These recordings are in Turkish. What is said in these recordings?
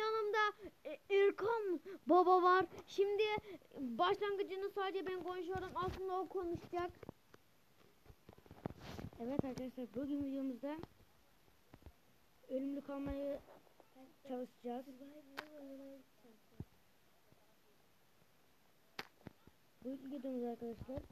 yanımda Erkan baba var. Şimdi başlangıcını sadece ben konuşuyorum. Aslında o konuşacak. Evet arkadaşlar, bugün videomuzda ölümlü kalmayı çalışacağız. Bu videomuz arkadaşlar.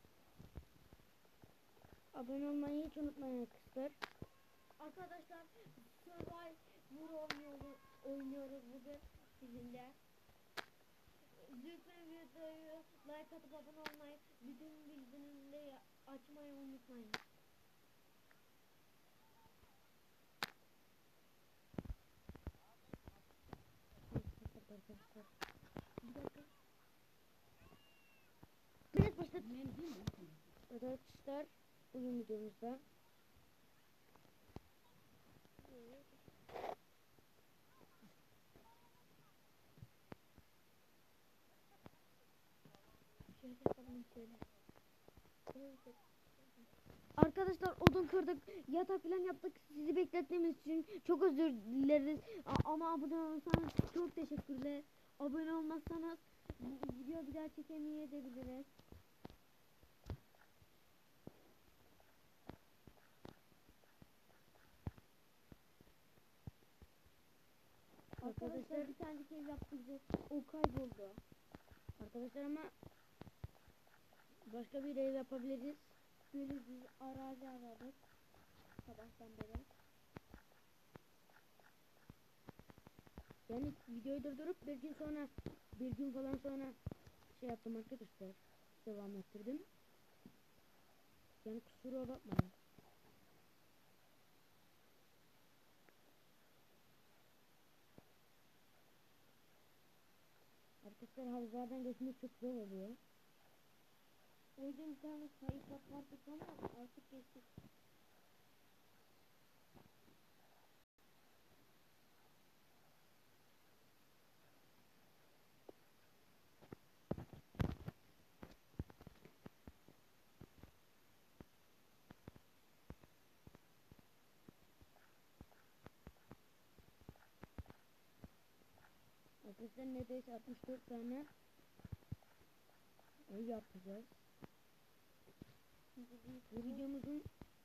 Abone olmayı hiç unutmayın arkadaşlar. Arkadaşlar Survivor oynuyoruz bugün sizinle. Lütfen videoyu like atıp abone olmayı, bütün bildirimleri açmayı unutmayın. Arkadaşlar. Bir dakika. Evet başladı. Evet arkadaşlar, bugün videomuzda Şöyle yapalım şöyle. Arkadaşlar odun kırdık, yatak falan yaptık. Sizi beklettiğimiz için çok özür dileriz. Ama abone olursanız çok teşekkürler. Abone olmazsanız video bir daha çekemeyebiliriz. Arkadaşlar bir tane şey yaptık, o kayboldu. arkadaşlar ama başka bir ev yapabiliriz. Böyle bir arazi aradık sabahtan beri. Yani videoyu durdurup bir gün falan sonra şey yaptım arkadaşlar. Devam ettirdim. Yani kusura bakmayın. Arkadaşlar havuzlardan geçmek çok zor oluyor. O yüzden bir tane kayıp yapmadık ama artık geçtik. Arkadaşlar neredeyse 64 tane ev yapacağız. Bu videomuzun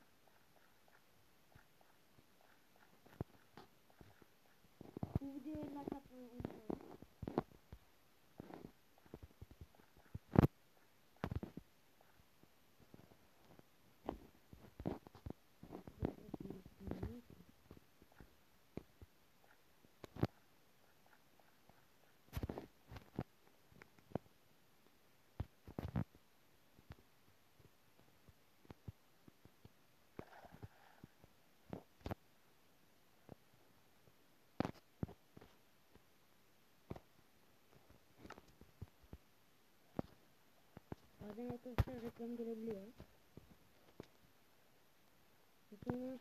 Bu videoya like atmayı unutmayın. bazen arkadaşlar reklam gelebiliyor. Sonra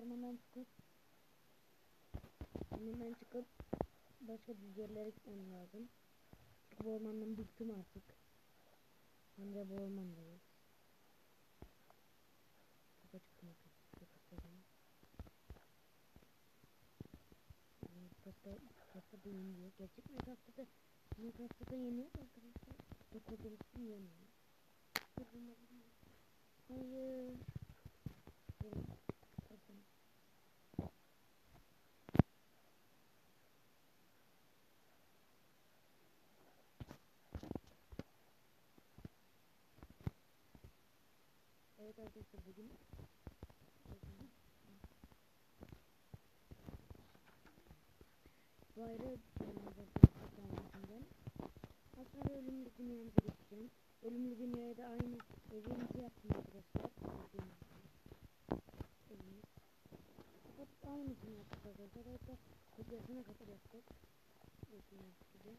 ormandan çıkıp başka bir yerlere gitmem lazım. Çünkü bu ormandan bıktım artık. Hem de bu ormandayız. Çok acıktım arkadaşlar. Pasta da yeniyor. Gerçek Minecraft'ta da yeniyor arkadaşlar. Çok olduğum için yeniyor. Hayır. Evet arkadaşlar, bugün bu ayrı dünyamızdan aslında ölümlü dünyamıza geçeceğim. Ölümlü dünyaya da aynı evimizi yaptım arkadaşlar. Evimiz. Fakat aynısını yaptık arkadaşlar. Hatta kopyasına kadar yaptık. Gördüğünüz gibi.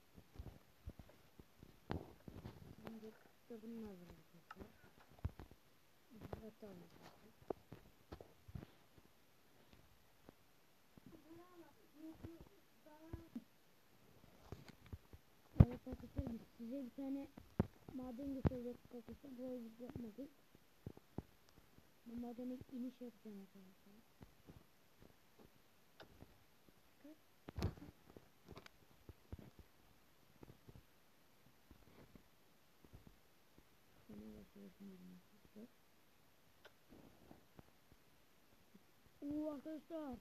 Şimdi da bunun lazım arkadaşlar. Hatta arkadaşlar. Evet arkadaşlar, biz size bir tane maden gösterecektik arkadaşlar. Burayı biz yapmadık. Bu madene iniş yapacağım arkadaşlar. yapmıyorum arkadaşlar. Arkadaşlar.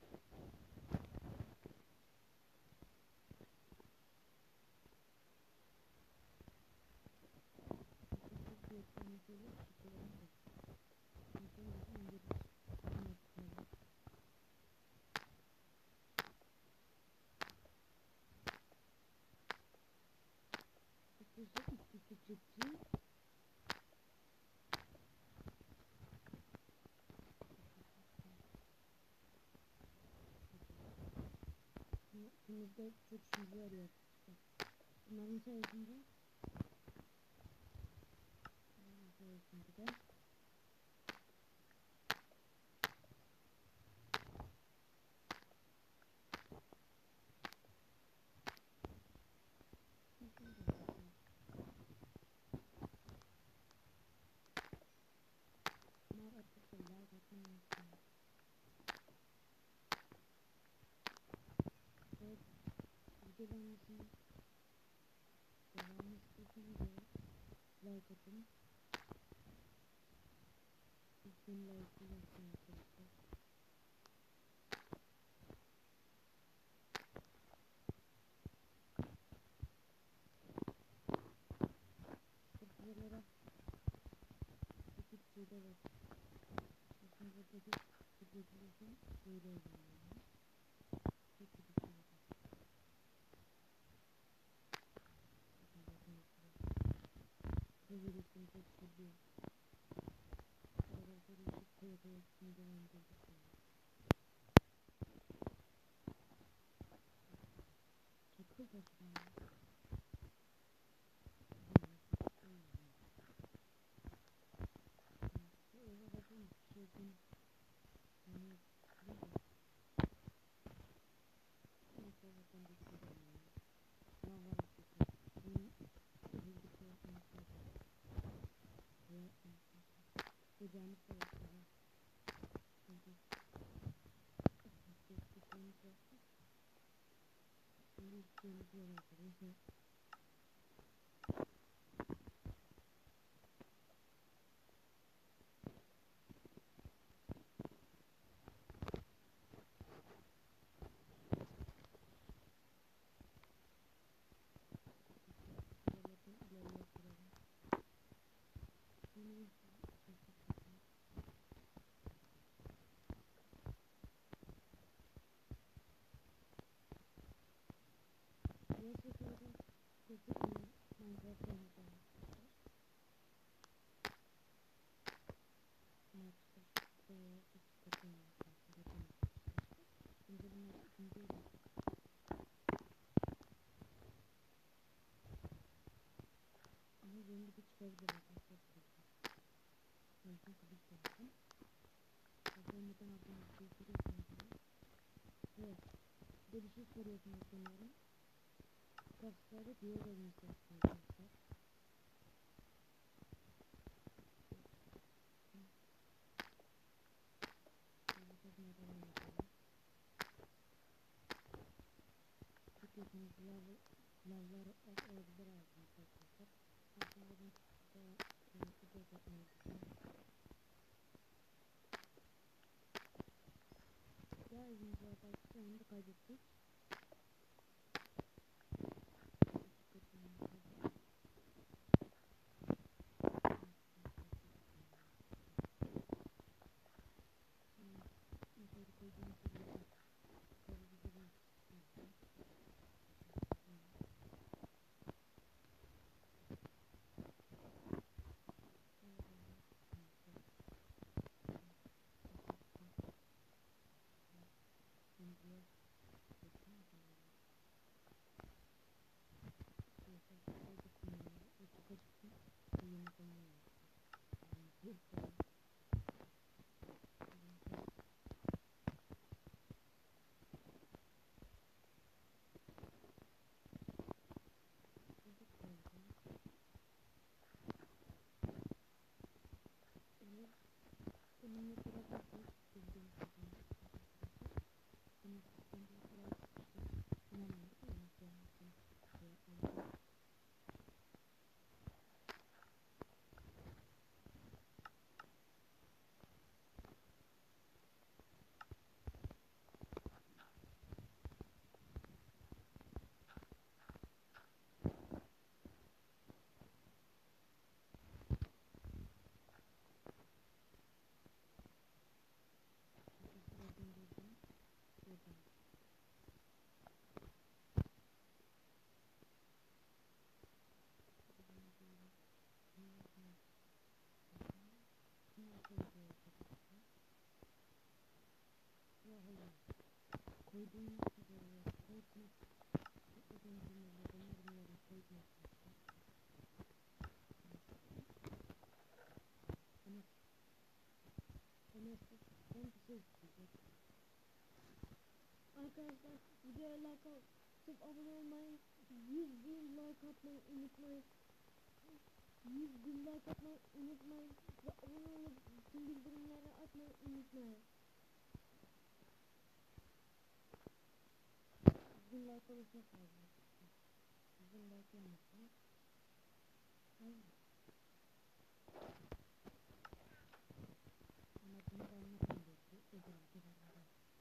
Günümüzde çok işimize yarıyor. Bunların sayesinde de videolarımızın devamı istiyorsanız like atın. Bizim like yapın arkadaşlar. Videolara bir şeyde var. Şimdi buradaki videolarımızın böyle oluyor. Peki bir şey var. Bu videosunu çok seviyorum. Arkadaşlar ışık koyduğum devam edeceğim. Çakıl taşıdan. Ocağımız da var. Şimdi üstümüz var arkadaşlar. Ama yeni bir çıkabilir arkadaşlar. Ben çok bir şey yaptım. Neden aldığınız bir şey soruyorsunuz. Evet. Bir de bir şey soruyorsunuz sanıyorum. Kasları diyor elinizde arkadaşlar. Çıkıyorsunuz lavları olabilir arkadaşlar. Aslında ben video yapmayı düşünüyorum. Diğer evimizi arkadaşlar onu da kaybettik. koyduğum koyduğum koyduğum cümlelerden yorumlara koyduğum Enes ben bir şey isteyecek. Arkadaşlar videoya like atıp abone olmayı, 100.000 like atmayı unutmayın. 100.000 like atmayı unutmayın ve abone olup tüm bildirimleri açmayı unutmayın. Sizin like olursa fazla. Sizin like olmazsa hayır. Ama bunu da anlatmıyor ki özel videolarında.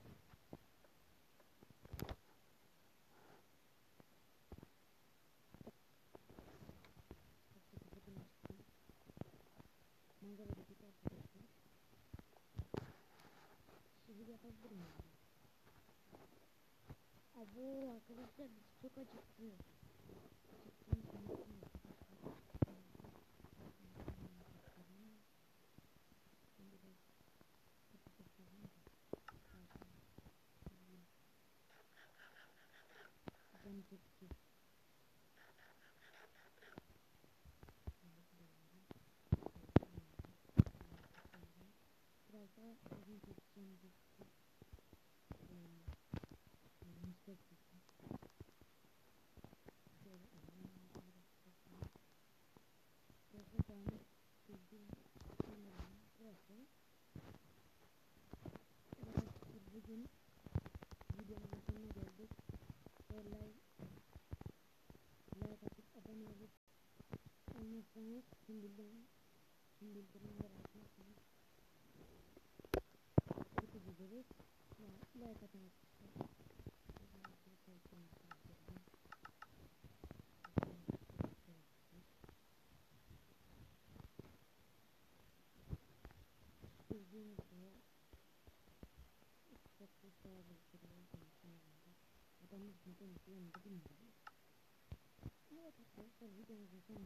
Çok da kapatın açtım. Manzara dedik arkadaşlar. Şehir yapabilir miyim? Abo arkadaşlar biz çok acıktık. Çıktığım sanatım arkadaşlar. Ben biraz patates alayım da. Canım çekti. Biraz daha uzun çekeceğim bir müsbet çekeceğim. Şöyle biraz da dağınık bildiğim şeylerim burası. Arkadaşlar bugün videomuzun sonuna geldik. Like atıp abone olup olmazsanız tüm bildirimleri açmazsanız çok üzülürüz. Like atın arkadaşlar. Bildiğiniz gibi çok da sağlıklı adamız neden yanında bilmiyorum. Evet arkadaşlar videomuzun sonuna